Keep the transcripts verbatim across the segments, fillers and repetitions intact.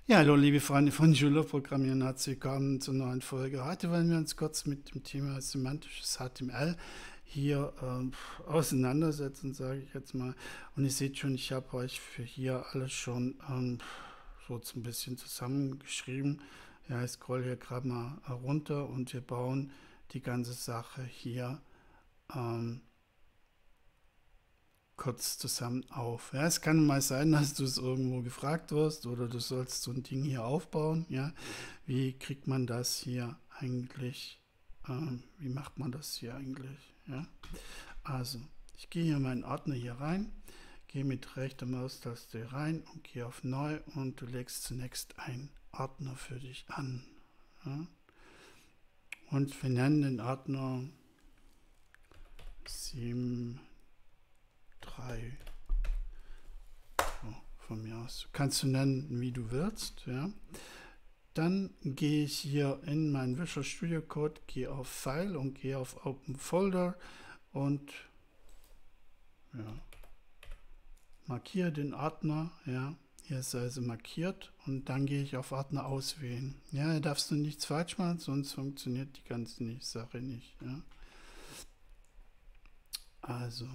Ja, hallo liebe Freunde von Joomla Programmieren, herzlich willkommen zur neuen Folge. Heute wollen wir uns kurz mit dem Thema semantisches H T M L hier ähm, auseinandersetzen, sage ich jetzt mal. Und ihr seht schon, ich habe euch für hier alles schon ähm, so ein bisschen zusammengeschrieben. Ja, ich scroll hier gerade mal runter und wir bauen die ganze Sache hier ähm, kurz zusammen auf. Ja, es kann mal sein, dass du es irgendwo gefragt wirst oder du sollst so ein Ding hier aufbauen. Ja, wie kriegt man das hier eigentlich? Ähm, wie macht man das hier eigentlich? Ja, also ich gehe hier in meinen Ordner hier rein, gehe mit rechter Maustaste rein und gehe auf Neu und du legst zunächst einen Ordner für dich an. Ja? Und wir nennen den Ordner sieben drei. Von mir aus. Kannst du nennen, wie du willst. Ja. Dann gehe ich hier in meinen Visual Studio Code, gehe auf File und gehe auf Open Folder und ja, markiere den Ordner. Ja. Hier ist also markiert und dann gehe ich auf Ordner auswählen. Ja, da darfst du nichts falsch machen, sonst funktioniert die ganze Sache nicht. Ja. Also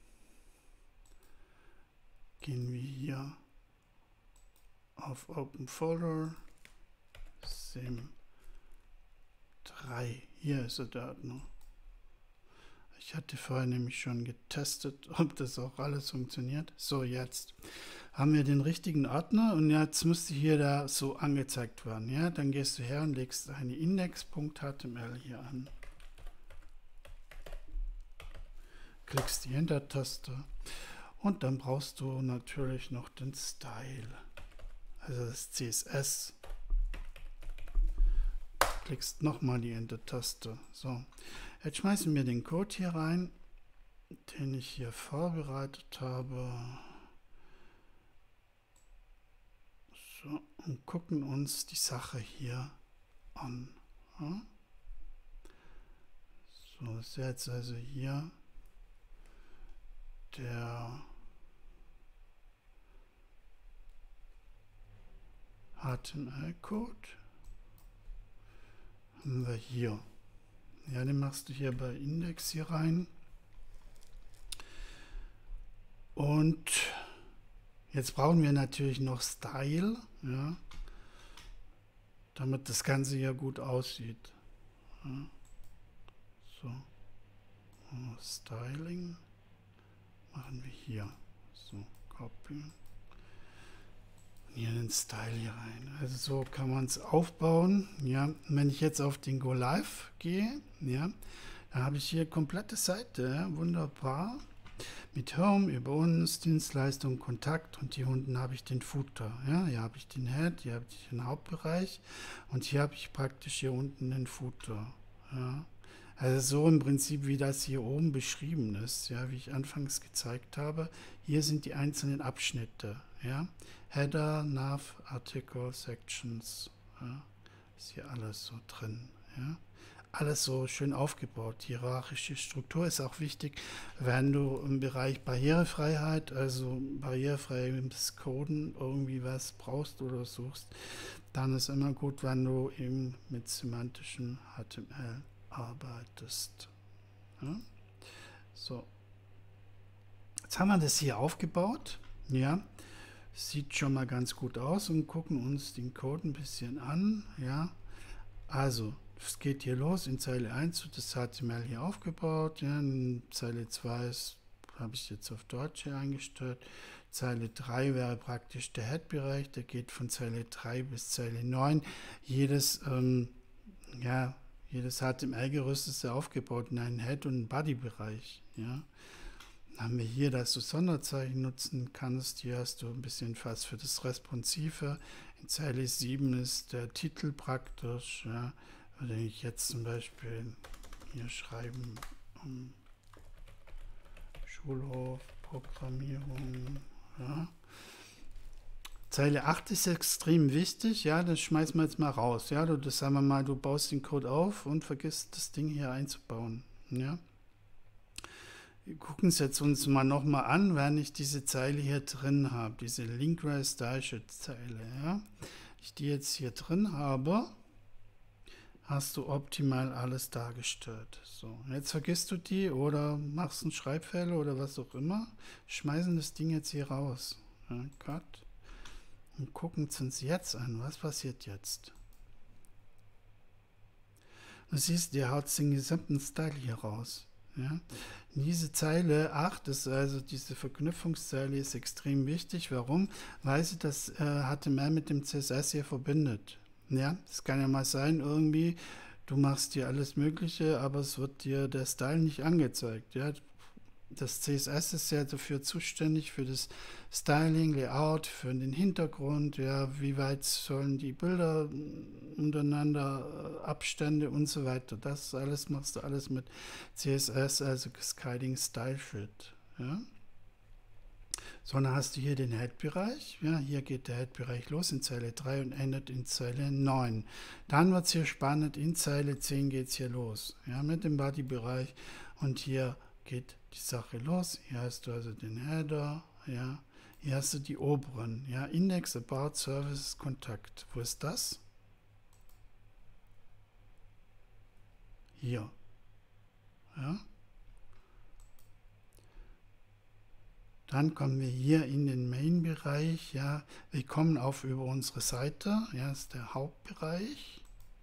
gehen wir hier auf Open Folder, Sim drei. Hier ist der Ordner. Ich hatte vorher nämlich schon getestet, ob das auch alles funktioniert. So, jetzt haben wir den richtigen Ordner und jetzt müsste hier da so angezeigt werden. Ja, dann gehst du her und legst eine index.html hier an. Klickst die Enter-Taste und dann brauchst du natürlich noch den Style, also das C S S. Klickst nochmal die Enter-Taste. So, jetzt schmeißen wir den Code hier rein, den ich hier vorbereitet habe. So, und gucken uns die Sache hier an. Ja? So, ist jetzt also hier der H T M L-Code. Haben wir hier. Ja, den machst du hier bei Index hier rein. Und jetzt brauchen wir natürlich noch Style, ja, damit das Ganze hier gut aussieht. Ja. So. Und Styling machen wir hier. So, Copy. Hier den Style hier rein. Also so kann man es aufbauen. Ja, wenn ich jetzt auf den Go Live gehe, ja, dann habe ich hier komplette Seite, ja, wunderbar. Mit Home, über uns, Dienstleistung, Kontakt und hier unten habe ich den Footer. Ja, hier habe ich den Head, hier habe ich den Hauptbereich und hier habe ich praktisch hier unten den Footer. Ja. Also so im Prinzip, wie das hier oben beschrieben ist, ja, wie ich anfangs gezeigt habe. Hier sind die einzelnen Abschnitte. Ja. Header, Nav, Article, Sections. Ja. Ist hier alles so drin. Ja. Alles so schön aufgebaut. Hierarchische Struktur ist auch wichtig, wenn du im Bereich Barrierefreiheit, also barrierefreies Coden, irgendwie was brauchst oder suchst, dann ist immer gut, wenn du eben mit semantischem H T M L arbeitest. Ja? So. Jetzt haben wir das hier aufgebaut. Ja. Sieht schon mal ganz gut aus und gucken uns den Code ein bisschen an. Ja. Also, es geht hier los. In Zeile eins wird das H T M L hier aufgebaut. Ja. In Zeile zwei habe ich jetzt auf Deutsch hier eingestellt. Zeile drei wäre praktisch der Head-Bereich. Der geht von Zeile drei bis Zeile neun. Jedes, ähm, ja, jedes H T M L-Gerüst ist ja aufgebaut in einen Head- und einen Body-Bereich. Ja. Dann haben wir hier, dass du Sonderzeichen nutzen kannst. Hier hast du ein bisschen was für das Responsive. In Zeile sieben ist der Titel praktisch. Ja. Würde ich jetzt zum Beispiel hier schreiben, um Schulhof, Programmierung. Ja. Zeile acht ist extrem wichtig, ja, das schmeißen wir jetzt mal raus. Ja, du, das sagen wir mal, du baust den Code auf und vergisst das Ding hier einzubauen. Ja. Wir gucken es jetzt uns mal nochmal an, wenn ich diese Zeile hier drin habe, diese Link-Res-Zeile. Ja. ich die jetzt hier drin habe, hast du optimal alles dargestellt. So, jetzt vergisst du die oder machst einen Schreibfehler oder was auch immer, schmeißen das Ding jetzt hier raus. Ja, Cut. Und gucken es uns jetzt an. Was passiert jetzt? Du siehst, der haut den gesamten Style hier raus. Ja? Diese Zeile acht, ist also diese Verknüpfungszeile, ist extrem wichtig. Warum? Weil sie das äh, H T M L mit dem C S S hier verbindet. Ja, es kann ja mal sein, irgendwie, du machst hier alles Mögliche, aber es wird dir der Style nicht angezeigt. Ja? Das C S S ist ja dafür zuständig, für das Styling, Layout, für den Hintergrund, ja, wie weit sollen die Bilder untereinander, Abstände und so weiter. Das alles machst du alles mit C S S, also Cascading Style Sheet. Ja. So, dann hast du hier den Head-Bereich. Ja, hier geht der Head-Bereich los in Zeile drei und endet in Zeile neun. Dann wird es hier spannend, in Zeile zehn geht es hier los. Ja, mit dem Body-Bereich und hier geht die Sache los. Hier hast du also den Header, ja. Hier hast du die oberen, ja, Index, About, Services, Kontakt. Wo ist das? Hier. Ja. Dann kommen wir hier in den Main-Bereich, ja. Wir kommen auf über unsere Seite, ja, das ist der Hauptbereich.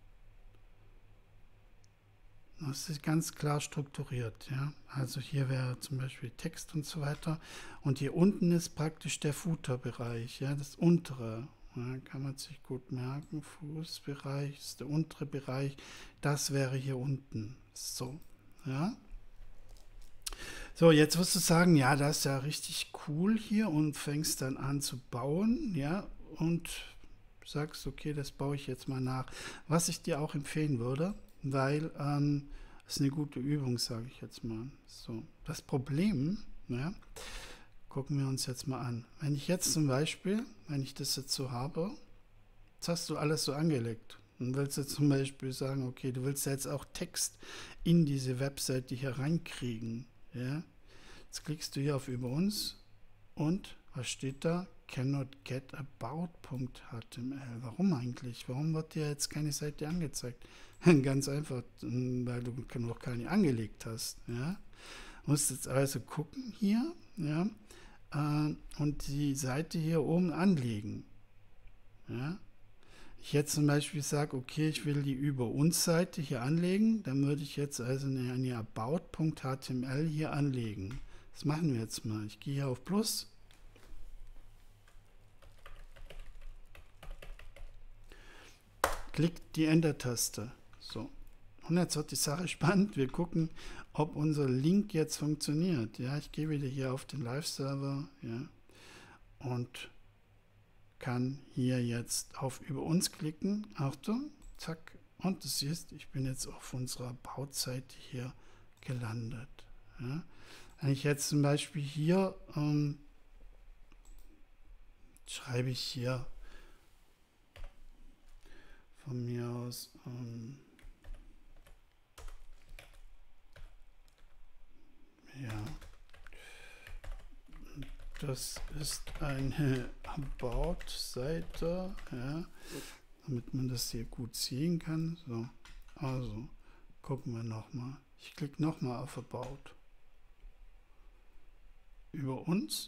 Das ist ganz klar strukturiert, ja. Also hier wäre zum Beispiel Text und so weiter. Und hier unten ist praktisch der Footer-Bereich, ja, das untere. Ja, kann man sich gut merken. Fußbereich ist der untere Bereich. Das wäre hier unten. So, ja. So, jetzt wirst du sagen, ja, das ist ja richtig cool hier und fängst dann an zu bauen, ja, und sagst, okay, das baue ich jetzt mal nach. Was ich dir auch empfehlen würde, weil ähm, das ist eine gute Übung, sage ich jetzt mal. So, das Problem, ja, gucken wir uns jetzt mal an. Wenn ich jetzt zum Beispiel, wenn ich das jetzt so habe, jetzt hast du alles so angelegt und willst jetzt zum Beispiel sagen, okay, du willst jetzt auch Text in diese Webseite hier reinkriegen, ja. Jetzt klickst du hier auf über uns und was steht da? Cannot get about.html. Warum eigentlich? Warum wird dir jetzt keine Seite angezeigt? Ganz einfach, weil du noch keine angelegt hast. Ja? Du musst jetzt also gucken hier, ja, äh, und die Seite hier oben anlegen. Ja? Ich jetzt zum Beispiel sage, okay, ich will die über uns Seite hier anlegen, dann würde ich jetzt also eine, eine about.html hier anlegen. Das machen wir jetzt mal. Ich gehe hier auf Plus. Klick die Enter-Taste. So. Und jetzt wird die Sache spannend. Wir gucken, ob unser Link jetzt funktioniert. Ja, ich gehe wieder hier auf den Live-Server, ja, und kann hier jetzt auf über uns klicken. Achtung, zack. Und du siehst, ich bin jetzt auf unserer Bautseite hier gelandet. Ja. Wenn ich jetzt zum Beispiel hier ähm, schreibe ich hier von mir aus ähm, ja, das ist eine About-Seite, ja, damit man das hier gut sehen kann. So, also gucken wir nochmal. Ich klicke nochmal auf About. Über uns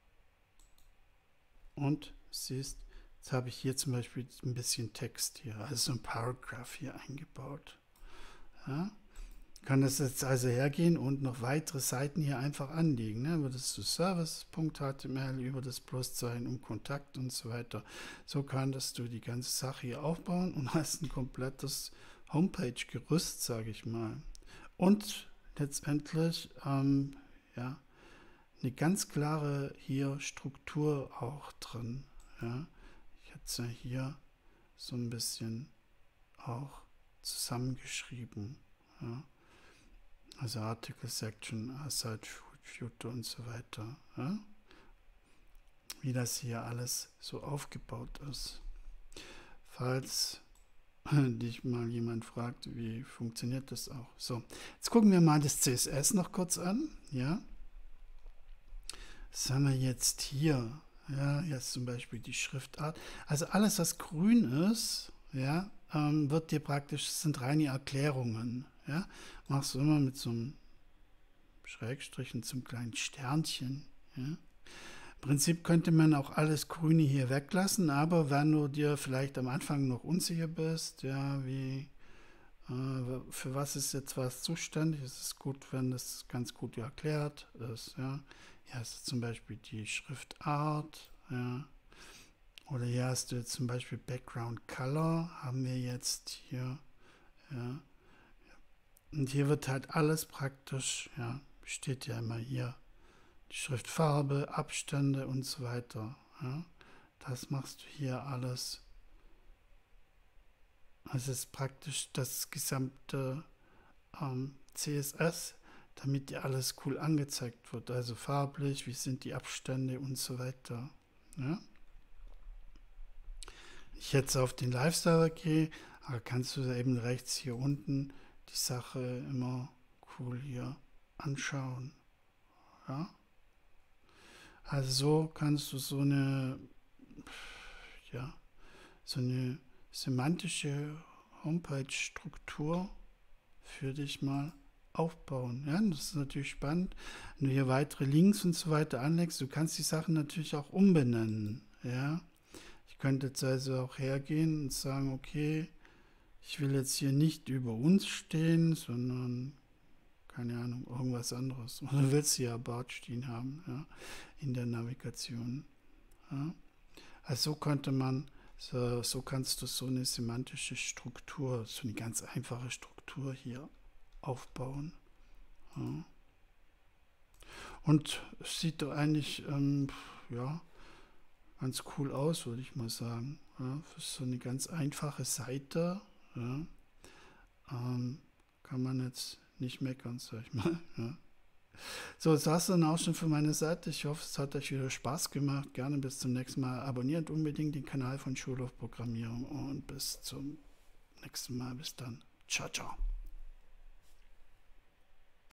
und siehst, jetzt habe ich hier zum Beispiel ein bisschen Text hier, also ein Paragraph hier eingebaut. Ja, kann das jetzt also hergehen und noch weitere Seiten hier einfach anlegen. Ne? Über das Service.html, über das Pluszeichen und Kontakt und so weiter. So kannst du die ganze Sache hier aufbauen und hast ein komplettes Homepage-Gerüst, sage ich mal. Und letztendlich, ähm, ja, eine ganz klare hier Struktur auch drin. Ja. Ich hätte es ja hier so ein bisschen auch zusammengeschrieben. Ja. Also Article Section, Aside, Footer und so weiter. Ja. Wie das hier alles so aufgebaut ist. Falls dich mal jemand fragt, wie funktioniert das auch. So, jetzt gucken wir mal das C S S noch kurz an. Ja. Was haben wir jetzt hier? Ja, jetzt zum Beispiel die Schriftart. Also alles, was grün ist, ja, ähm, wird dir praktisch, das sind reine Erklärungen. Ja, machst du immer mit so einem Schrägstrich und so einem kleinen Sternchen. Ja. Im Prinzip könnte man auch alles Grüne hier weglassen, aber wenn du dir vielleicht am Anfang noch unsicher bist, ja, wie, äh, für was ist jetzt was zuständig, ist es gut, wenn das ganz gut erklärt ist. Ja, hier hast du zum Beispiel die Schriftart, ja, oder hier hast du jetzt zum Beispiel Background Color, haben wir jetzt hier, ja, und hier wird halt alles praktisch, ja, steht ja immer hier, die Schriftfarbe, Abstände und so weiter. Ja. Das machst du hier alles. Also es ist praktisch das gesamte ähm, C S S, damit dir alles cool angezeigt wird. Also farblich, wie sind die Abstände und so weiter. Ja. Ich jetzt auf den Live-Server gehe, aber kannst du eben rechts hier unten die Sache immer cool hier anschauen. Ja. Also so kannst du so eine, ja, so eine semantische Homepage-Struktur für dich mal aufbauen. Ja, das ist natürlich spannend. Wenn du hier weitere Links und so weiter anlegst, du kannst die Sachen natürlich auch umbenennen. Ja, ich könnte jetzt also auch hergehen und sagen, okay, ich will jetzt hier nicht über uns stehen, sondern keine Ahnung, irgendwas anderes. Oder willst du ja About stehen haben, ja, in der Navigation. Ja. Also so könnte man, so, so kannst du so eine semantische Struktur, so eine ganz einfache Struktur hier aufbauen. Ja. Und es sieht doch eigentlich, ähm, ja, ganz cool aus, würde ich mal sagen. Ja, für so eine ganz einfache Seite, ja, ähm, kann man jetzt nicht meckern, sag ich mal. Ja. So, das war es dann auch schon von meiner Seite. Ich hoffe, es hat euch wieder Spaß gemacht. Gerne bis zum nächsten Mal. Abonniert unbedingt den Kanal von Schulhof Programmierung und bis zum nächsten Mal. Bis dann. Ciao, ciao.